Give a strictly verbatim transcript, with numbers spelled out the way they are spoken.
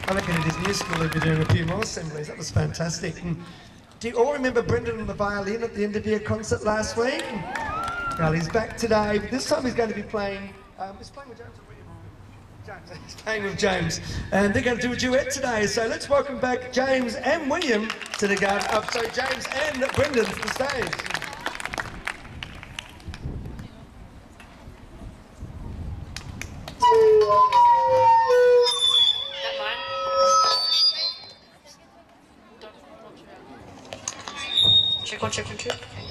I reckon at his new school he'll be doing a few more assemblies. That was fantastic. And do you all remember Brendan on the violin at the end of your concert last week? Well, he's back today, but this time he's going to be playing... Um, he's playing with James or William? James. He's playing with James. And they're going to do a duet today. So let's welcome back James and William to the garden. Oh, sorry, James and Brendan to the stage. Check one, check one, check.